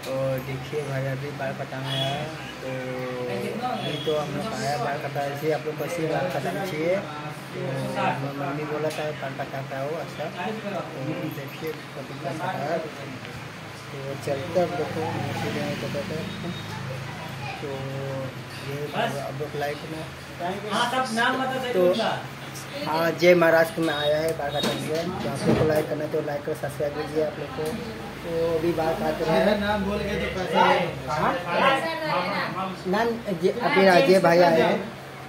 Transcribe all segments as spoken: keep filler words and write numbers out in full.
और देखिए भाई अभी बाल कटाना है, तो अभी तो हम लोग आया बाल कटा से आप लोग बस बाल कटाना चाहिए। तो मम्मी बोला था बाल कटाता हो अच्छा, तो देखिए कभी बाल कटाया तो चलते अब देखो बताते हैं। तो ये अब लोग लाइक में तो हाँ जय महाराष्ट्र में आया है बाल काटने के, तो आप लोग को लाइक करना है तो लाइक कर सब्सक्राइब कीजिए आप लोग को। तो अभी बाल काट रहे हैं, नाम बोल के तो पैसा नाम अभी अजय भाई आए हैं,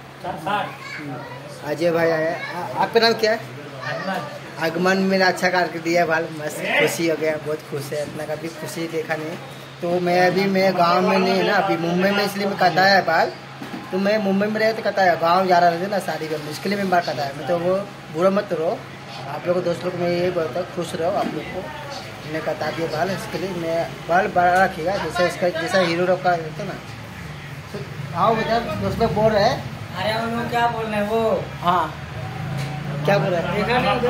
अजय भाई आए हैं। आपका नाम क्या है? आगमन में अच्छा काट के दिया बाल, मस्त खुशी हो गया, बहुत खुश है। इतना कभी खुशी देखा नहीं। तो मैं अभी मैं गांव में नहीं है ना, अभी मुंबई में, इसलिए मैं कटाया है बाल। तो मैं मुंबई में रहते कटाया, गांव जा रहा था ना शादी करने, इसके लिए मैं बाल कटाया। मैं तो वो बुरा मत रहो आप लोग को, दोस्त लोग मैं यही बोलता हूँ खुश रहो आप लोग को। मैंने कटा दिया बाल, इसके लिए मैं बाल बड़ा रखिएगा जैसे इसका जैसा हीरो रॉक का रहता ना। तो आओ बेटा दोस्त लोग बोल रहे हैं, अरे वो लोग क्या बोल रहे हैं वो, हाँ क्या बोल रहे हैं।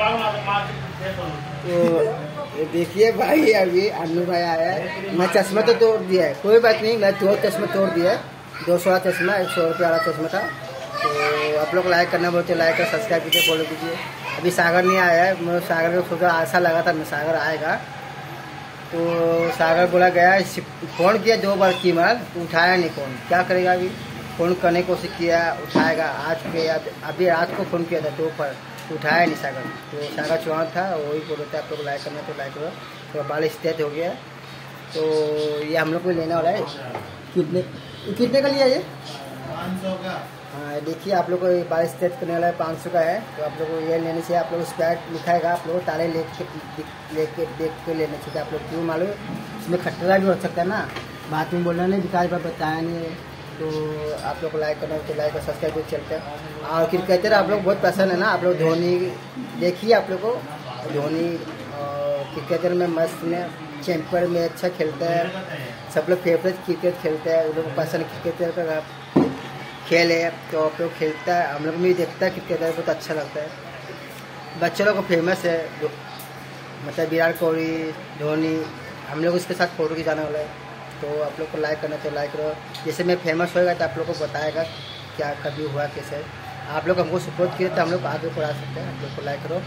तो देखिए भाई अभी अन्नू भाई आया है, मैं चश्मा तो तोड़ दिया है, कोई बात नहीं, मैं दो चश्मा तोड़ दिया है। दो सौ वाला चश्मा, एक सौ रुपये वाला चश्मा था। तो आप लोग लाइक करना बोलते लाइक कर सब्सक्राइब कीजिए, फॉलो कीजिए। अभी सागर नहीं आया है, मैं सागर को थोड़ा आशा लगा था मैं सागर आएगा। तो सागर बोला गया, फ़ोन किया दो बार की मार, उठाया नहीं फ़ोन, क्या करेगा अभी। फ़ोन करने की कोशिश किया, उठाएगा आज के अभी रात को फ़ोन किया था दो पर, उठाया नहीं सागर। तो सागर चौहान था, वही बोल रहे थे आप लोग लाइक करना तो लाइक करो। तो बाल स्ट्रेट हो गया। तो ये हम लोग को लेने वाला है, कितने कितने का लिया ये? पाँच सौ का। हाँ देखिए आप लोग को ये बाल स्ट्रेट करने वाला है पाँच सौ का है। तो आप लोग को ये लेने से आप लोग उस पर लिखाएगा, आप लोग ताले लेके लेके देख के लेने चाहिए। आप लोग क्यों मालूम, इसमें खतरा भी हो सकता है ना, बात में बोलना नहीं, विकास बार बताया नहीं है। तो आप लोग को लाइक करना तो लाइक और सब्सक्राइब भी चलते हैं। और क्रिकेटर आप लोग बहुत पसंद है ना, आप लोग धोनी देखिए, आप लोग को धोनी क्रिकेटर में मस्त में चैंपियन में अच्छा खेलता है, सब लोग फेवरेट क्रिकेट खेलते हैं, उन लोग को पसंद क्रिकेटर का खेल है। तो आप लोग खेलता है, हम लोग भी देखता है क्रिकेटर, बहुत अच्छा लगता है। बच्चों लोग को फेमस है मतलब विराट कोहली, धोनी, हम लोग उसके साथ फोटो खिंचाने वाला है। तो आप लोग को लाइक करना तो लाइक करो, जैसे मैं फेमस होएगा तो आप लोग को बताएगा क्या कभी हुआ कैसे। आप लोग हमको सपोर्ट किए तो हम लोग आगे बढ़ा सकते हैं। आप लोग को लाइक करो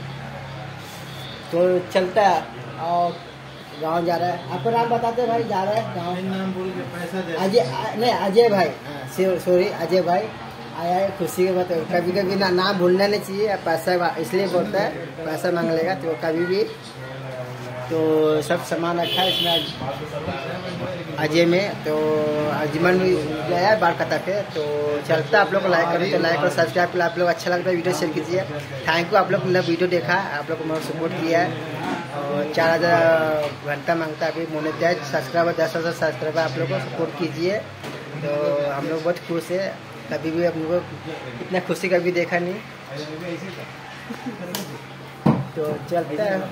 तो चलता है। और गाँव जा रहा है, आपका नाम बताते हैं भाई, जा रहा है गाँव, नाम बोल के पैसा दे। अजय नहीं अजय भाई, सॉरी अजय भाई आया है खुशी के बात। कभी कभी ना नाम भूलना नहीं चाहिए, पैसा इसलिए बोलता है, पैसा मांग लेगा तो कभी भी। तो सब सामान रखा है इसमें अजय में। तो अजमन भी गया है बाल कटा के। तो चलता आप लोग को लाइक करें तो लाइक और सब्सक्राइब कर, आप लोग अच्छा लगता है वीडियो शेयर कीजिए। थैंक यू आप लोग ने वीडियो देखा, आप लोग को मैं सपोर्ट किया है। और चार हज़ार घंटा मांगता है अभी मोनेटाइज, सब्सक्राइबर दस हज़ार सब्सक्राइबर आप लोग को सपोर्ट कीजिए। तो हम लोग बहुत खुश है, कभी भी हम लोग इतना खुशी कभी देखा नहीं। तो चलता है,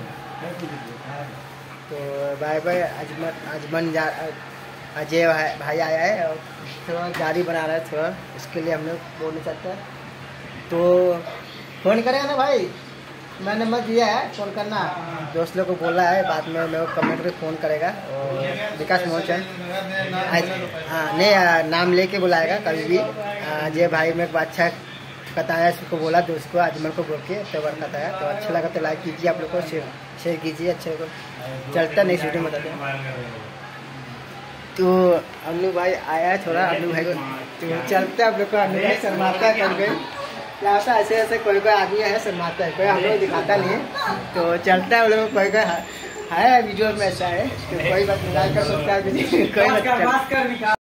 तो बाय बाय। अजमन अजमन जा अजय भाई आया है और थोड़ा गाड़ी बना रहा है थोड़ा, इसके लिए हम लोग बोलना चाहते हैं। तो फ़ोन करेगा ना भाई, मैंने मत दिया है फ़ोन करना, दोस्त लोग को बोला है बाद में मेरे को कमेंट पे फ़ोन करेगा। और विकास मोहन हाँ नहीं नाम लेके बुलाएगा कभी भी। अजय भाई में अच्छा बताया, उसको बोला दोस्त को अजमल को बोल के तो बार बताया। तो अच्छा लगा तो लाइक कीजिए, आप लोग को शेयर शेयर कीजिए। अच्छे को चलता नेक्स्ट वीडियो में बताते हैं। तो अन्नू भाई आया है थोड़ा, अन्नू भाई को तो चलता है आप लोग को। अन्नू भाई शर्माता है कभी कभी, क्या होता है ऐसे ऐसे कोई कोई आदमी है शर्माता है, कोई हम लोग दिखाता नहीं है। तो चलता है हम लोग कोई कोई है वीडियो में ऐसा है, तो कोई बात नहीं, लाइक कर सब्सक्राइब कीजिए।